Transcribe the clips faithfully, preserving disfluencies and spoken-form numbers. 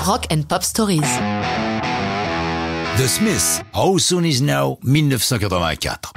Rock and Pop Stories. The Smiths, How Soon Is Now, dix-neuf cent quatre-vingt-quatre.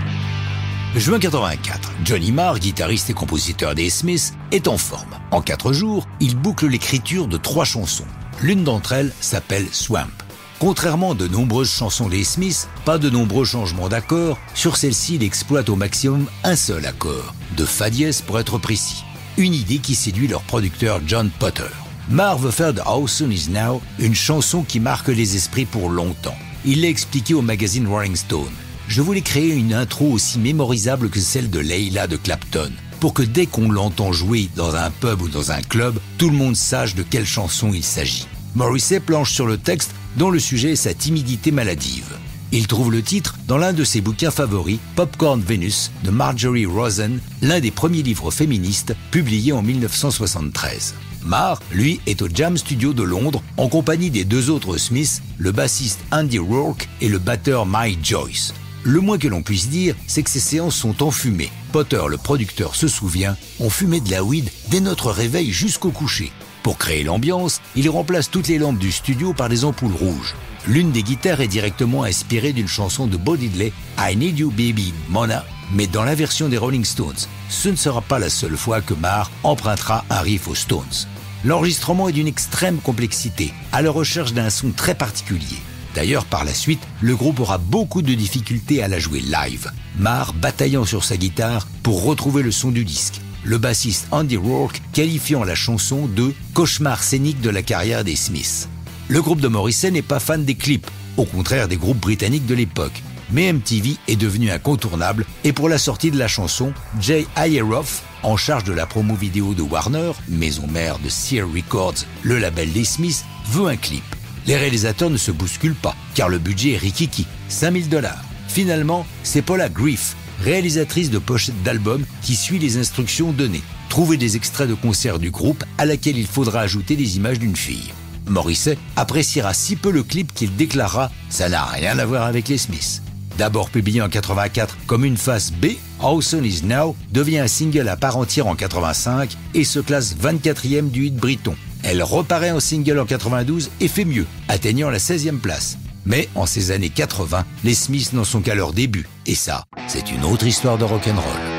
Juin quatre-vingt-quatre, Johnny Marr, guitariste et compositeur des Smiths, est en forme. En quatre jours, il boucle l'écriture de trois chansons. L'une d'entre elles s'appelle Swamp. Contrairement à de nombreuses chansons des Smiths, pas de nombreux changements d'accords. Sur celle-ci, il exploite au maximum un seul accord, de fa dièse pour être précis. Une idée qui séduit leur producteur John Potter. Marr veut faire de How Soon Is Now une chanson qui marque les esprits pour longtemps. Il l'a expliqué au magazine Rolling Stone. Je voulais créer une intro aussi mémorisable que celle de Layla de Clapton, pour que dès qu'on l'entend jouer dans un pub ou dans un club, tout le monde sache de quelle chanson il s'agit. Morrissey planche sur le texte dont le sujet est sa timidité maladive. Il trouve le titre dans l'un de ses bouquins favoris, Popcorn Venus, de Marjorie Rosen, l'un des premiers livres féministes publiés en dix-neuf cent soixante-treize. Marr, lui, est au Jam Studio de Londres en compagnie des deux autres Smiths, le bassiste Andy Rourke et le batteur Mike Joyce. Le moins que l'on puisse dire, c'est que ces séances sont enfumées. Potter, le producteur, se souvient, on fumait de la weed dès notre réveil jusqu'au coucher. Pour créer l'ambiance, il remplace toutes les lampes du studio par des ampoules rouges. L'une des guitares est directement inspirée d'une chanson de Bo Diddley, I Need You Baby Mona, mais dans la version des Rolling Stones. Ce ne sera pas la seule fois que Marr empruntera un riff aux Stones. L'enregistrement est d'une extrême complexité, à la recherche d'un son très particulier. D'ailleurs, par la suite, le groupe aura beaucoup de difficultés à la jouer live, Marr bataillant sur sa guitare pour retrouver le son du disque. Le bassiste Andy Rourke qualifiant la chanson de « cauchemar scénique de la carrière des Smiths ». Le groupe de Morrissey n'est pas fan des clips, au contraire des groupes britanniques de l'époque. Mais M T V est devenu incontournable et pour la sortie de la chanson, Jay Ayeroff, en charge de la promo vidéo de Warner, maison mère de Sear Records, le label des Smiths, veut un clip. Les réalisateurs ne se bousculent pas, car le budget est rikiki, cinq mille dollars. Finalement, c'est Paula Grief, réalisatrice de pochettes d'albums, qui suit les instructions données. Trouver des extraits de concerts du groupe à laquelle il faudra ajouter des images d'une fille. Morrissey appréciera si peu le clip qu'il déclarera « ça n'a rien à voir avec les Smiths ». D'abord publié en quatre-vingt-quatre comme une face B, How Soon Is Now devient un single à part entière en quatre-vingt-cinq et se classe vingt-quatrième du hit briton. Elle reparaît en single en quatre-vingt-douze et fait mieux, atteignant la seizième place. Mais en ces années quatre-vingts, les Smiths n'en sont qu'à leur début. Et ça, c'est une autre histoire de rock'n'roll.